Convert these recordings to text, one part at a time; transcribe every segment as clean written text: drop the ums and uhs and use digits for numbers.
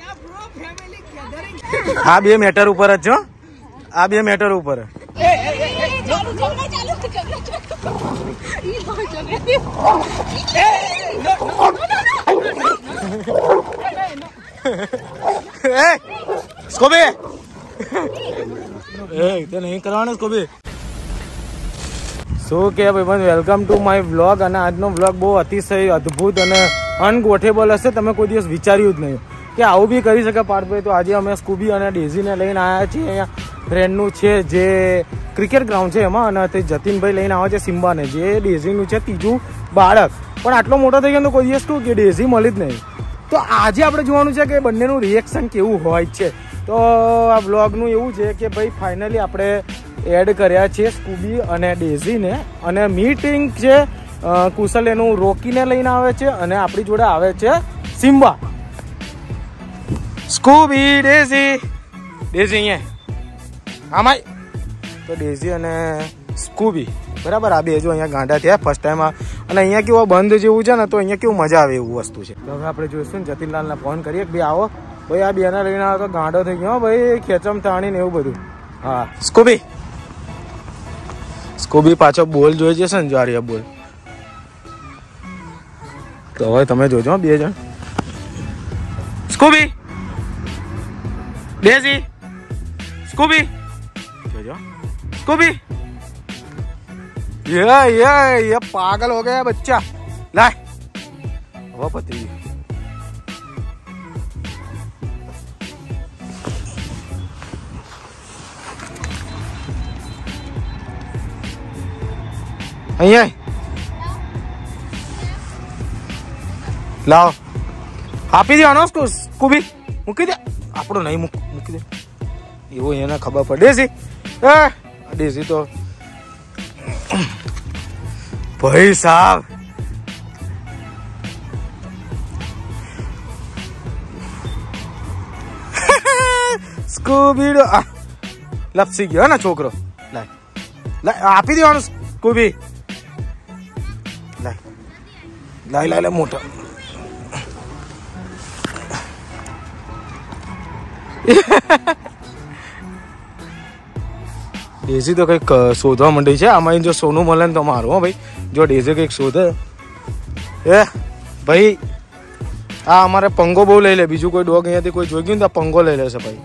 આ બે મેટર ઉપર જ છો, આ બે મેટર ઉપર સ્કોબી તો નહીં કરવાનું સ્કોબી. શું કે ભાઈ, વેલકમ ટુ માય વ્લોગ. અને આજનો વ્લોગ બહુ અતિશય અદ્ભુત અને અનગોઠેબલ હશે. તમે કોઈ દિવસ વિચાર્યું જ નહીં કે આવું બી કરી શકે પાર્થભાઈ. તો આજે અમે સ્કૂબી અને ડેઝીને લઈને આવ્યા છીએ. અહીંયા ફ્રેન્ડનું છે જે ક્રિકેટ ગ્રાઉન્ડ છે એમાં, અને તે જતીનભાઈ લઈને આવે છે સિમ્બાને, જે ડેઝીનું છે ત્રીજું બાળક. પણ આટલો મોટો થઈ ગયો તો કોઈ દિવસ કહું કે ડેઝી મળી જ નહીં. તો આજે આપણે જોવાનું છે કે બંનેનું રિએક્શન કેવું હોય છે. તો આ વ્લોગનું એવું છે કે ભાઈ ફાઇનલી આપણે એડ કર્યા છે સ્કૂબી અને ડેઝીને, અને મીટિંગ છે કુશલ એનું રોકીને લઈને આવે છે, અને આપણી જોડે આવે છે સિમ્બા. સ્કૂબી ડેઝી, ડેઝી અહીંયા આમાં. તો ડેઝી અને સ્કૂબી બરાબર, આ બે જો અહીંયા ગાંડા થયા ફર્સ્ટ ટાઈમ. અને અહીંયા કેવું બંધ જેવું છે ને, તો અહીંયા કેવું મજા આવે એવું વસ્તુ છે. તો હવે આપણે જોઈશું ને જતીનલાલને ફોન કરીએ કે ભાઈ આવો ભાઈ, આ બેના લઈને આવે તો ગાંડો થઈ ગયો ભાઈ, ખેંચમ તાણી ને એવું બધું. હા સ્કૂબી, સ્કૂબી પાછો બોલ જોઈ જશે ને, જારિયા બોલ. તો હવે તમે જોજો બે જણ. સ્કૂબી ડેઝી, સ્કૂબી જોજો, स्कूबी ये पागल हो गया बच्चा. लाए वो पत्री અહીંયા લાવો, આપી દેવાનો સ્કૂબી. મૂકી દે, આપણો નહીં મૂકી દે, એવું એને ખબર પડે છે. ડેઝી તો ભાઈ સાહેબ સ્કૂબી લપસી ગયો ને છોકરો. લાય લાય, આપી દેવાનું સ્કૂબી. લાય લાય લાય મોટા. ડેઝી તો કંઈક શોધવા માંડી છે. આમાં જો સોનું મળે ને તો મારું. હો ભાઈ, જો ડેઝી કંઈક શોધે એ ભાઈ, આ અમારે પંગો બહુ લઈ લે. બીજું કોઈ ડોગ અહીંયાથી કોઈ જોઈ ગયું ને તો પંગો લઈ લેશે ભાઈ.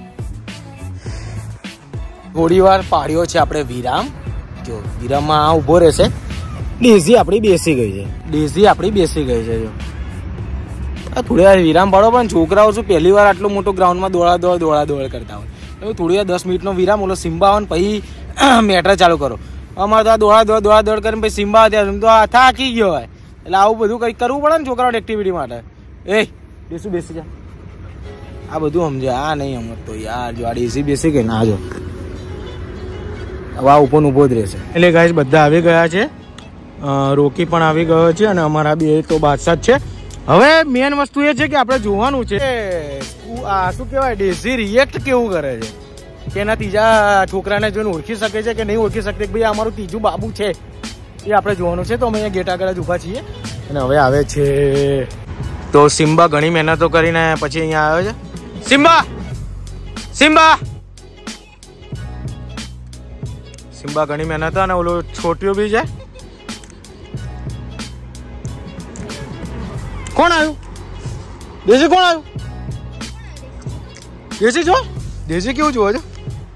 થોડી વાર પાડ્યો છે આપણે વિરામ. જો વિરામમાં આ ઊભો રહેશે. ડેઝી આપણી બેસી ગઈ છે, ડેઝી આપણી બેસી ગઈ છે. જો થોડી વાર વિરામ પાડો, પણ છોકરાઓ શું પહેલી વાર આટલું મોટું ગ્રાઉન્ડમાં દોડા દોડ કરતા હોય. થોડી વાર 10 મિનિટનો વિરામ, ઓલો સિમ્બા આવે ને પછી મેટર ચાલુ કરો. અમારે તો આ દોડા દોડ કરીને પછી સિમ્બા ત્યાં તો થાકી ગયો હોય. એટલે આવું બધું કંઈક કરવું પડે ને છોકરાઓને એક્ટિવિટી માટે. એ બેસું બેસી જા, આ બધું સમજે. આ નહીં સમજતો યાર. જો આ ડેઝી બેસી ગઈ ના, જો હવે આ ઊભો જ રહેશે. એટલે ગાઈસ બધા આવી ગયા છે, રોકી પણ આવી ગયો છે, અને અમારા બે તો બાદશાહ છે. હવે મેન વસ્તુ એ છે કે આપણે જોવાનું છે આ શું કહેવાય, ડેઝી રિએક્ટ કેવું કરે છે, કે એના ત્રીજા છોકરાને જોઈને ઓળખી શકે છે કે નહીં ઓળખી શકते. ભાઈ અમારું ત્રીજું બાબુ છે એ આપણે જોવાનું છે. તો અમે અહીંયા ગેટ આગળ જ ઊભા છીએ, અને હવે આવે છે તો સિમ્બા. ઘણી મહેનતો કરીને પછી અહીંયા આવ્યો છે સિમ્બા. સિમ્બા સિમ્બા ઘણી મહેનત, અને ઓલો છોટીઓ બી છે. કોણ આવ્યું? ડેઝી કોણ આવ્યું? ડેઝી જો, ડેઝી કેવું જોવે છે?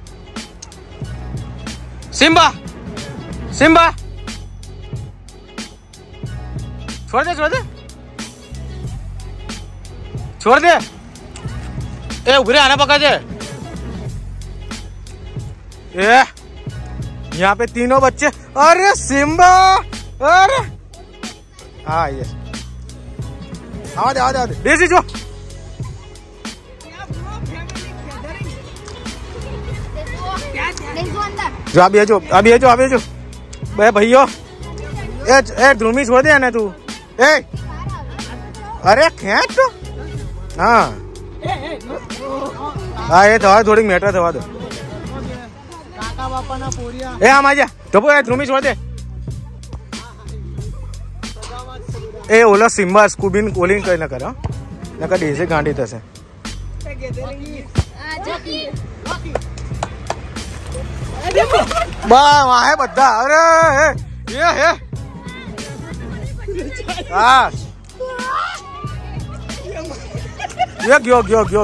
સિમ્બા, સિમ્બા છોડ દે, છોડ દે, છોડ દે. એ ઉભરે, આને પકડજે. એ यहाँ पे तीनों बच्चे. अरे सिम्बा, अरे हाँ ये आवाज डेज़ी जो अभी है जो भैया ए ध्रुमी छोड़ दे ना तू. ए अरे खेच तो हाँ हाँ, ये थोड़ा थोड़ी मेटर थवा दो. ए आम आजा टोपो, ए ध्रुमी छोड़ दे. ए ओला सिम्बा स्कूबी कोलिंग कहीं ना कर, नका डेज़ी गांडी थशे. બા વાહે બધા અરે હે હા ગયો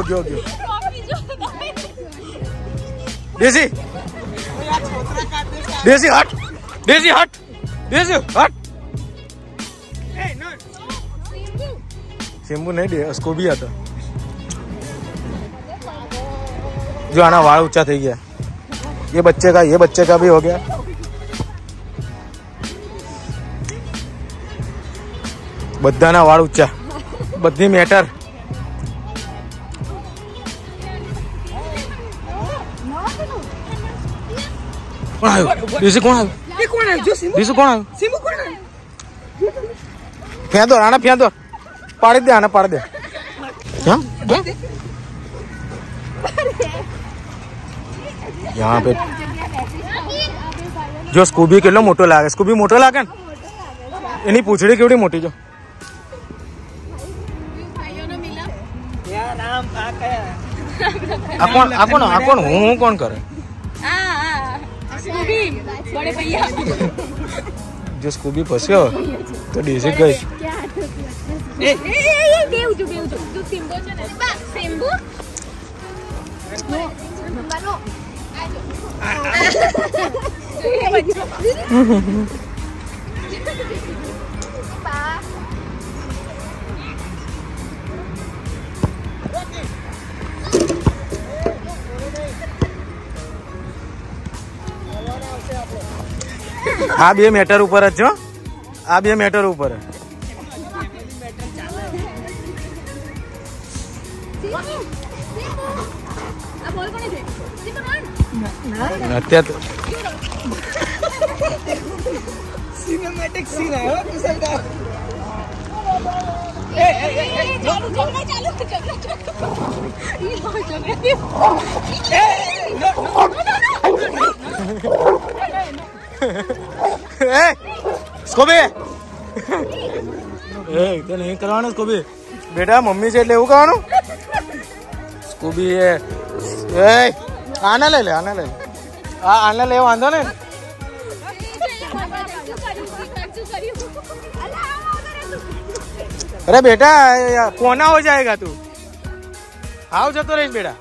દેસી હટ શેમ્બુ નહીં દે સ્કોબી હતો जो आना वाल ऊंचा થઈ ગયા ये बच्चे का भी हो गया બધાના વાળ ઊંચા બધી મેટર કોણ આવ્યું દેસી કોણ આવ્યું ફેંદો આના ફેંદો પાડી દે આને પાડી દે કેમ यहाँ पे जो स्कूबी કેટલો મોટો લાગે સ્કૂબી મોટો લાગે ને એની પૂંછડી કેવડી મોટી જો આ કોણ હું કોણ કરે જો સ્કૂબી ફસ્યો તો ડેઝી ગઈ આ બે મેટર ઉપર જ છો આ બે મેટર ઉપર અત્યારે તો सिनेमैटिक सीन है हो किसी का સ્કોબી તો નહીં કરવાનું સ્કોબી બેટા મમ્મી છે એટલે એવું કરવાનું સ્કોબી આને લઈ લે આને લે વાંધો ને अरे बेटा कोना हो जाएगा तू आओ जतो रहीश बेटा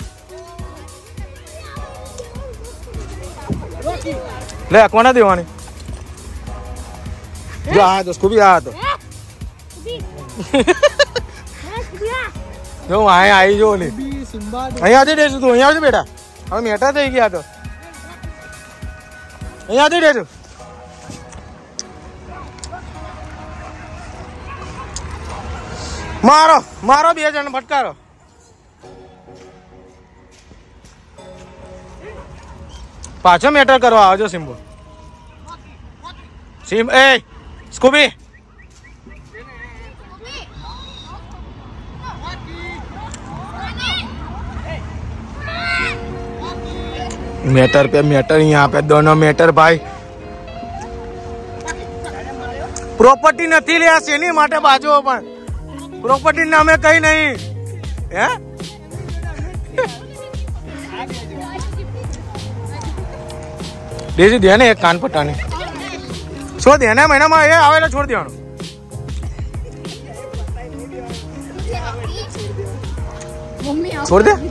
ले कोना देवानी जो आ तो स्कूबी आ तो जो वहां आई जो ने અહીંયા દે દેશું તું અહીંયા આવજો બેટા હવે મેટા થઈ ગયા તો અહીંયા દે દેશું मारो 2 जण फटकारो पाछो मैटर करवा आवजो सिम्बो स्कूबी मैटर पे मैटर यहाँ पे दोनों मैटर भाई प्रॉपर्टी नहीं लिया सेनी माटे बाजू पण प्रॉपर्टी नामे कहीं नहीं है डेजी दे एक कान पट्टाने छो देना महीना में ये आवेला छोड़ दिया छोड़ दे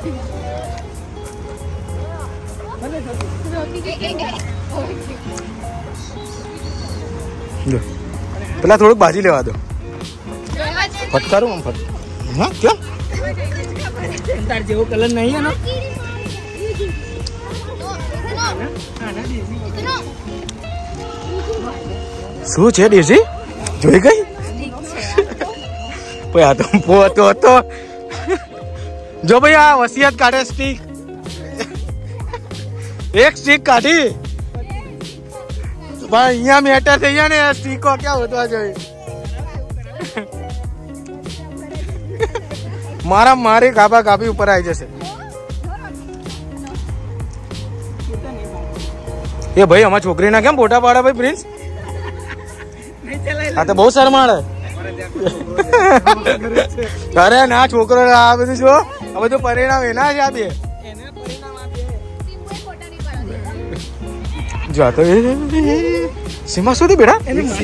पहला थोड़ी भाजी लेवा दो फटकारू हम फट हाँ क्या तार जेवो कलर नहीं है ना શું છે ડેઝી જોઈ ગઈ ભાઈ આ તો પોતો જો ભાઈ આ વસિયત કાઢે સ્ટીક એક સ્ટીક કાઢી ભાઈ અહીંયા મેટર થઈ ગયા ને સ્ટીકો ક્યાં વધવા જોઈએ મારા મારી ગાભા ગાભી ઉપર આવી જશે એ ભાઈ અમાર છોકરીના કેમ ફોટા પાડે ભાઈ પ્રિન્સ આ તો બહુ શરમાળે અરે ના છોકરો આ બધું જો આ બધું પરિણામ એના જ આપીએ જો તો સીમા સુધી બેટા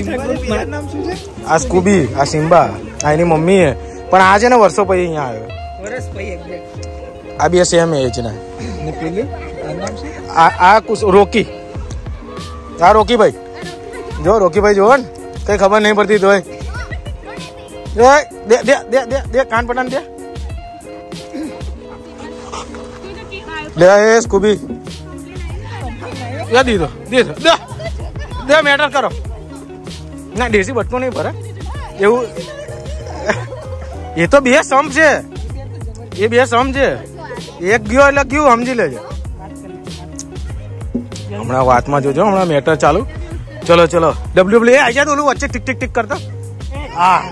આ સ્કૂબી આ સિમ્બા આ એની મમ્મી હે પણ આ છે ને વર્ષો પછી અહીંયા આવ્યો આ બે સેમ એજ ને આ રોકી આ રોકી ભાઈ જો રોકી ભાઈ જો ને કઈ ખબર નહીં પડતી તો દે દે દે દે દે કાન પટાન દે લે એ સ્કૂબી યા દીધો દીધો દે દે મેટર કરો ના દેશી બટકો નહીં ભરે એવું એ તો બે સમ છે એ બે સમ છે એક ગયો એટલે ગયું સમજી લેજો હમણાં વાતમાં જોજો હમણાં મેટર ચાલુ ચલો ચલો ડબલ્યુ આવી જાય તો ઓલું વચ્ચે ટીક ટીક ટીક કરતા હા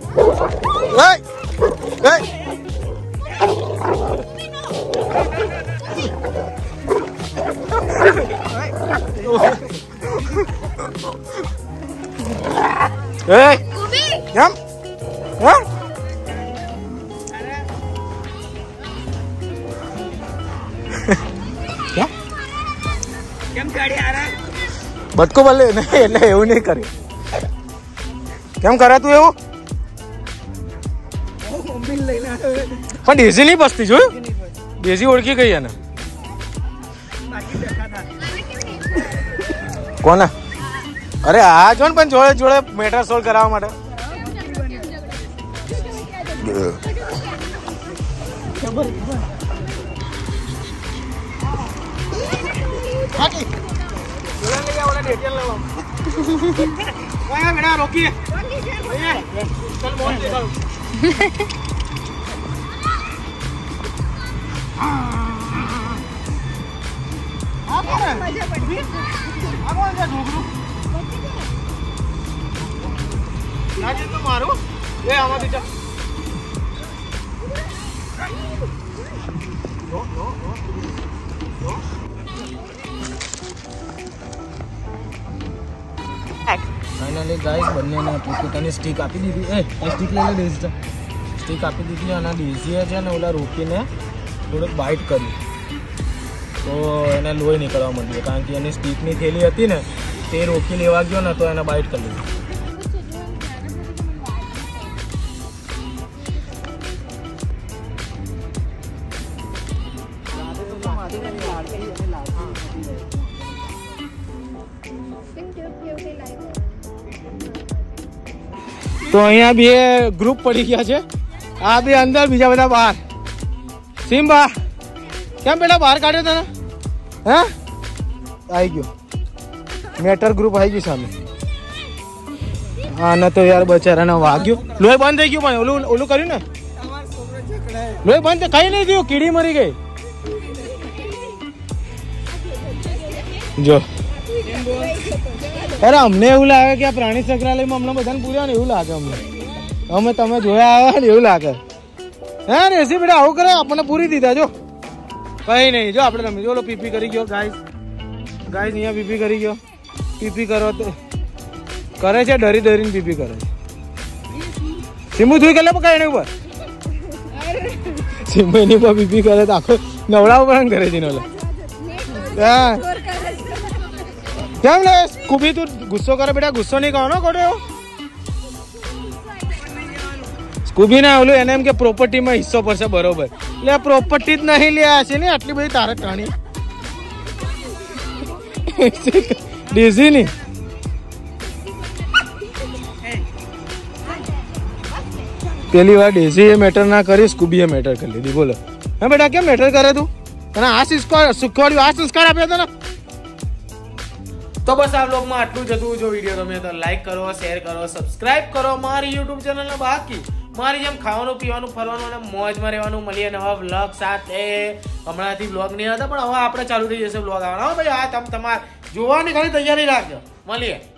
કેમ બટકો ભલે એટલે એવું નહીં કરે કેમ કરે તું એવું પણ ડેઝી નહીં બસતી જોયું ડેઝી ઓળખી ગઈ એને કોને અરે આ જો ને પણ જોડે જોડે મેટર સોલ્વ કરાવવા માટે રોકી મારું એ આમાં બીજા ફાઇનલી ગાઈસ બંનેને પોતાની સ્ટીક આપી દીધી એ સ્ટીક લઈ લે ડેઝી સ્ટીક આપી દીધી અને ડેઝીએ છે ને ઓલા રોકીને થોડુંક બાઇટ કર્યું તો એને લોહી નીકળવા માંડ્યું કારણ કે એની સ્ટીકની થેલી હતી ને તે રોકી લેવા ગયો ને તો એને બાઇટ કરી લીધી તો અહીંયા બે ગ્રુપ પડી ગયા છે આ બે અંદર બીજા બધા બહાર સિમ્બા કેમ બેટા બહાર કાઢ્યો તને હે આવી ગયો મેટર ગ્રુપ આવી ગયું સામે હા ને તો યાર બચારાને વાગ્યું લોહી બંધ થઈ ગયું પણ ઓલું કર્યું ને લોહી બંધ કઈ નહીં થયું કીડી મરી ગઈ જો અરે અમને એવું લાગે કે આ પ્રાણી સંગ્રહાલયમાં અમને બધાને પૂર્યા ને એવું લાગે અમને અમે તમે જોયા આવ્યા ને એવું લાગે હે રેસી બેટા આવું કરે આપણને પૂરી દીધા જો કઈ નહીં જો આપણે રમી જો પીપી કરી ગયો ગાઈસ અહીંયા પીપી કરી ગયો પીપી કરો તો કરે છે ડરી ડરીને પીપી કરે છે સિમ્બુ ધોઈ ગયેલા કઈ એની ઉપર સિમ્બુ એની ઉપર પીપી કરે તો આખો નવડા ઉપર કરે છે હા કેમ લે સ્કૂબી તું ગુસ્સો કરે બેટા ગુસ્સો નહીં કહો ને કોડે સ્કૂબી ના ઓલું એને એમ કે પ્રોપર્ટીમાં હિસ્સો પડશે બરોબર એટલે પ્રોપર્ટી જ નહીં લે છે ને આટલી બધી તારે કહાણી ડેઝી ની પેલી વાર ડેઝી એ મેટર ના કરી સ્કૂબી એ મેટર કરી લીધી બોલો હા બેટા કેમ મેટર કરે તું અને આ શીખવાડ્યું આ સંસ્કાર આપ્યો હતો ને તો બસ આ બ્લોગમાં આટલું જ હતું જો વિડીયો ગમે તો લાઈક કરો શેર કરો સબસ્ક્રાઇબ કરો મારી યુટ્યુબ ચેનલને બાકી મારી જેમ ખાવાનું પીવાનું ફરવાનું અને મોજમાં રહેવાનું મળીએ નવા બ્લોગ સાથે હમણાંથી બ્લોગ નહીં હતા પણ હવે આપણે ચાલુ થઈ જશે બ્લોગ આવવાના ભાઈ આ તમારે જોવાની ખાલી તૈયારી રાખજો મળીએ